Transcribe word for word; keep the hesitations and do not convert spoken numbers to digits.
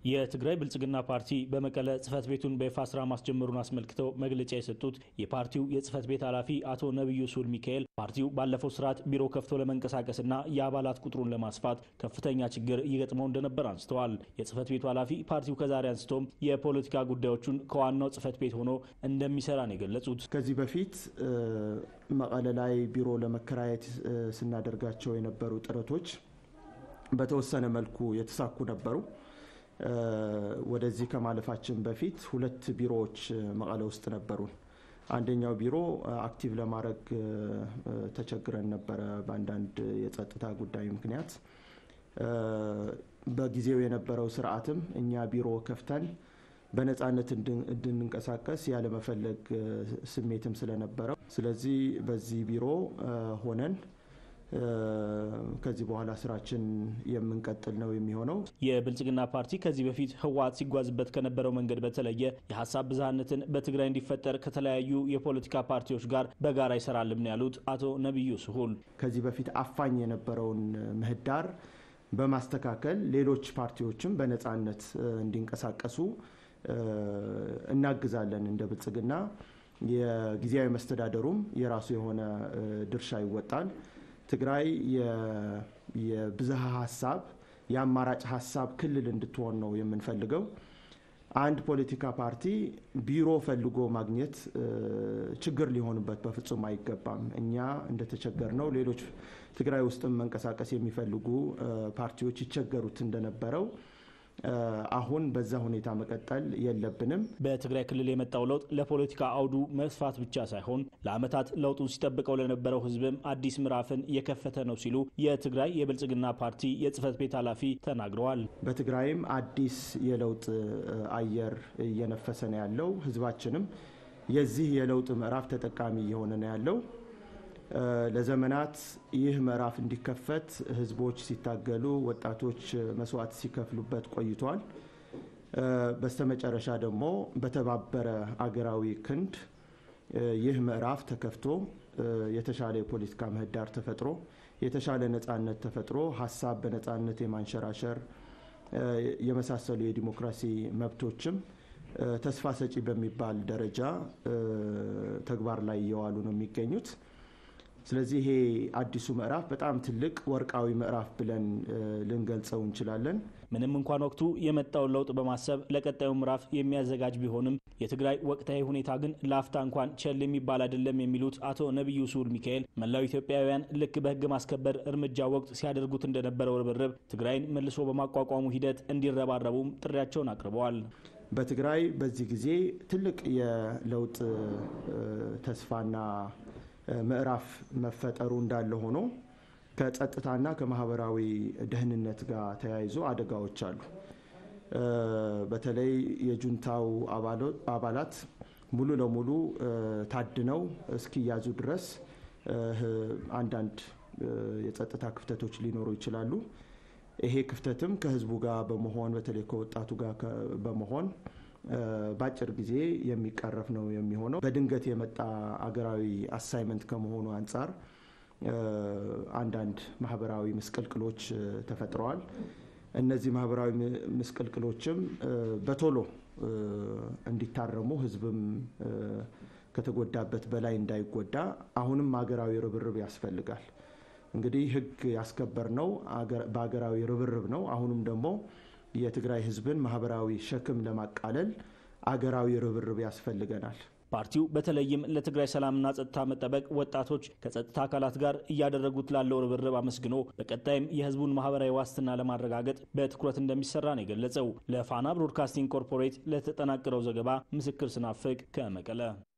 የትግራይ ብልጽግና ፓርቲ በመቀለ ጽፈት ቤቱን በይፋ ስራ ማስጀመሩን አስመልክተው መግለጫ የሰጡት የፓርቲው የጽፈት ቤት ኃላፊ አቶ ነብዩ ሱል ሚካኤል ፓርቲው ባለፈው ስርዓት ቢሮ ከፍቶ ለመንቀሳቀስና የአባላት ቁጥሩን ለማስፋት ከፍተኛ ችግር እየገጠመው እንደነበር አንስተዋል። የጽፈት ቤቱ ኃላፊ ፓርቲው ከዛሬ አንስቶም የፖለቲካ ጉዳዮችን ከዋናው ጽፈት ቤት ሆኖ እንደሚሰራ ነው የገለጹት። ከዚህ በፊት መቀለ ላይ ቢሮ ለመከራየት ስናደርጋቸው የነበሩ ጥረቶች በተወሰነ መልኩ የተሳኩ ነበሩ። ወደዚህ ከማለፋችን በፊት ሁለት ቢሮዎች መቀለ ውስጥ ነበሩ። አንደኛው ቢሮ አክቲቭ ለማድረግ ተቸግረን ነበር በአንዳንድ የጸጥታ ጉዳይ ምክንያት። በጊዜው የነበረው ስርዓትም እኛ ቢሮ ከፍተን በነፃነት እንድንንቀሳቀስ ያለ መፈለግ ስሜትም ስለነበረው ስለዚህ በዚህ ቢሮ ሆነን ከዚህ በኋላ ስራችን የምንቀጥል ነው የሚሆነው። የብልጽግና ፓርቲ ከዚህ በፊት ህወሓት ሲጓዝበት ከነበረው መንገድ በተለየ የሐሳብ ብዝሃነትን በትግራይ እንዲፈጠር ከተለያዩ የፖለቲካ ፓርቲዎች ጋር በጋራ ይሰራልም ነው ያሉት አቶ ነብዩ ሱል። ከዚህ በፊት አፋኝ የነበረውን ምህዳር በማስተካከል ሌሎች ፓርቲዎችም በነፃነት እንዲንቀሳቀሱ እናግዛለን። እንደ ብልጽግና የጊዜያዊ መስተዳደሩም የራሱ የሆነ ድርሻ ይወጣል። ትግራይ የብዝሃ ሐሳብ የአማራጭ ሐሳብ ክልል እንድትሆን ነው የምንፈልገው። አንድ ፖለቲካ ፓርቲ ቢሮ ፈልጎ ማግኘት ችግር ሊሆንበት በፍጹም አይገባም። እኛ እንደተቸገርነው ሌሎች ትግራይ ውስጥም መንቀሳቀስ የሚፈልጉ ፓርቲዎች ይቸገሩት እንደነበረው አሁን በዛ ሁኔታ መቀጠል የለብንም። በትግራይ ክልል የመጣው ለውጥ ለፖለቲካ አውዱ መስፋት ብቻ ሳይሆን ለአመታት ለውጡን ሲጠብቀው ለነበረው ህዝብም አዲስ ምዕራፍን የከፈተ ነው ሲሉ የትግራይ የብልጽግና ፓርቲ የጽፈት ቤት ኃላፊ ተናግረዋል። በትግራይም አዲስ የለውጥ አየር እየነፈሰ ነው ያለው። ህዝባችንም የዚህ የለውጥ ምዕራፍ ተጠቃሚ የሆነ ነው ያለው። ለዘመናት ይህ ምዕራፍ እንዲከፈት ህዝቦች ሲታገሉ ወጣቶች መስዋዕት ሲከፍሉበት ቆይቷል። በስተመጨረሻ ደግሞ በተባበረ አገራዊ ክንድ ይህ ምዕራፍ ተከፍቶ የተሻለ የፖለቲካ ምህዳር ተፈጥሮ የተሻለ ነፃነት ተፈጥሮ ሐሳብ በነፃነት የማንሸራሸር የመሳሰሉ የዲሞክራሲ መብቶችም ተስፋ ሰጪ በሚባል ደረጃ ተግባር ላይ እየዋሉ ነው የሚገኙት። ስለዚህ ይሄ አዲሱ ምዕራፍ በጣም ትልቅ ወርቃዊ ምዕራፍ ብለን ልንገልጸው እንችላለን። ምንም እንኳን ወቅቱ የመጣው ለውጥ በማሰብ ለቀጣዩ ምዕራፍ የሚያዘጋጅ ቢሆንም የትግራይ ወቅታዊ ሁኔታ ግን ላፍታ እንኳን ቸል የሚባል አይደለም የሚሉት አቶ ነብዩ ሱል ሚካኤል መላው ኢትዮጵያውያን ልክ በህግ ማስከበር እርምጃ ወቅት ሲያደርጉት እንደነበረው ርብርብ ትግራይን መልሶ በማቋቋሙ ሂደት እንዲረባረቡም ጥሪያቸውን አቅርበዋል። በትግራይ በዚህ ጊዜ ትልቅ የለውጥ ተስፋና ምዕራፍ መፈጠሩ እንዳለ ሆኖ ከጸጥታና ከማህበራዊ ደህንነት ጋር ተያይዞ አደጋዎች አሉ። በተለይ የጁንታው አባላት ሙሉ ለሙሉ ታድነው እስኪያዙ ድረስ አንዳንድ የጸጥታ ክፍተቶች ሊኖሩ ይችላሉ። ይሄ ክፍተትም ከህዝቡ ጋር በመሆን በተለይ ከወጣቱ ጋር በመሆን ባጭር ጊዜ የሚቀረፍ ነው የሚሆነው። በድንገት የመጣ አገራዊ አሳይመንት ከመሆኑ አንፃር አንዳንድ ማህበራዊ ምስቅልቅሎች ተፈጥረዋል። እነዚህ ማህበራዊ ምስቅልቅሎችም በቶሎ እንዲታረሙ ህዝብም ከተጎዳበት በላይ እንዳይጎዳ አሁንም አገራዊ ርብርብ ያስፈልጋል። እንግዲህ ህግ ያስከበርነው በአገራዊ ርብርብ ነው። አሁንም ደግሞ የትግራይ ህዝብን ማህበራዊ ሸክም ለማቃለል አገራዊ ርብርብ ያስፈልገናል። ፓርቲው በተለይም ለትግራይ ሰላምና ጸጥታ መጠበቅ ወጣቶች ከጸጥታ አካላት ጋር እያደረጉት ላለው ርብርብ አመስግኖ በቀጣይም የህዝቡን ማህበራዊ ዋስትና ለማረጋገጥ በትኩረት እንደሚሰራ ነው የገለጸው። ለፋና ብሮድካስቲንግ ኮርፖሬት ለተጠናቀረው ዘገባ ምስክር ስናፍቅ ከመቀለ